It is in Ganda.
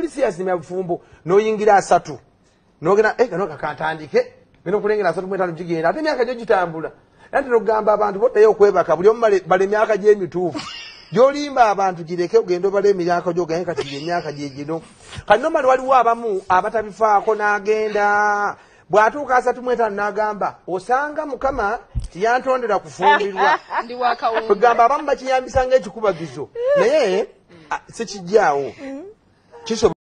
si yasimya bufumbo noyingira 3 nogena gano kakantandike bino kulengera 3 mwetano kigenda ate myaka gyo gitambula ate nogamba abantu botayo okwebaka buli omu bale myaka gy'emituufu Jolimba abantu gireke ogendo bale emyaka gyo gaye kati emyaka gye gino kati nomali waliwo abamu abatabifaako n'agenda bwatuuka 3 mwetano n'agamba osanga mukama tiyantondera kufumbirwa ndi wakawunga kugamba abamu bakiyambisa ng'ekikubagizo naye sikijjaawo